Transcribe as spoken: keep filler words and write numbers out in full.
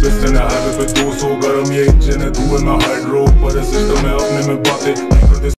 piston है highway पे दो सौ, गरम ये इंजन है धुएं में हाइड्रो, पर सिस्टम है अपने में बातें